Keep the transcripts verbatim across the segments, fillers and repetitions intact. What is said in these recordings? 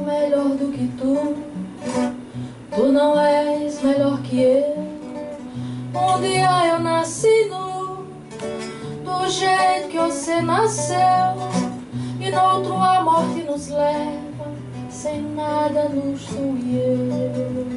melhor do que tu. Tu não és melhor que eu. Um dia eu nasci nu, do jeito que você nasceu, e no outro a morte nos leva, sem nada nos tu e eu.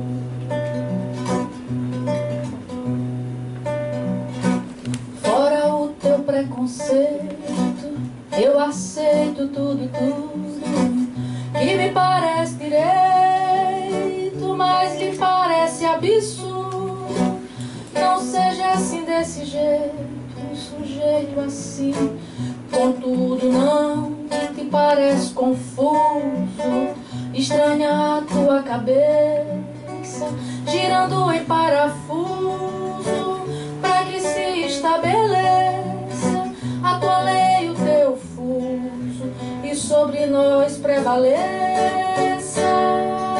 Fora o teu preconceito, eu aceito tudo, tudo que me parece direito, mas lhe parece absurdo. Não seja assim desse jeito, um sujeito assim. Contudo não te parece confuso, estranha a tua cabeça, girando em parafuso, pra que se estabeleça a tua lei e o teu fuso, e sobre nós prevaleça.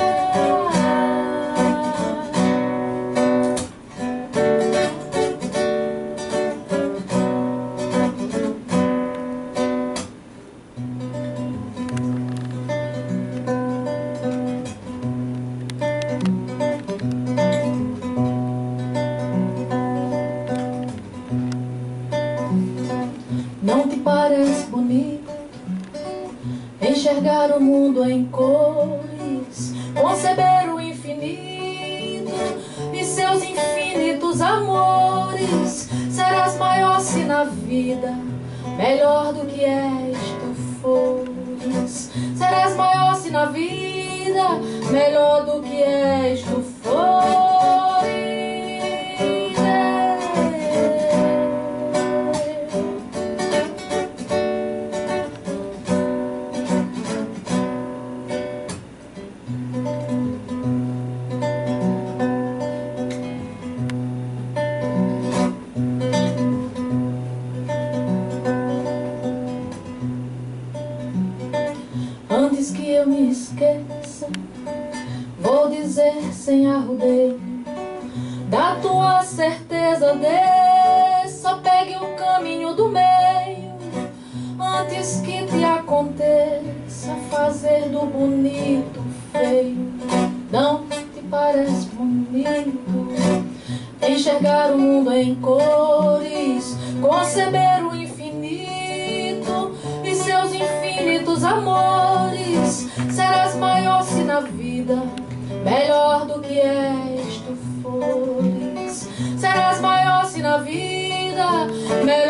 Não te parece bonito enxergar o mundo em cores, conceber o infinito e seus infinitos amores? Serás maior se na vida melhor do que és tu fores. Serás maior se na vida melhor do que és tu fores. Antes que eu me esqueça, vou dizer sem arrudeio, da tua certeza desça, pegue o caminho do meio. Antes que te aconteça fazer do bonito feio. Não te parece bonito enxergar o mundo em cores, conceber o infinito e seus infinitos amores? Serás maior se na vida melhor do que és tu fores. Serás maior se na vida melhor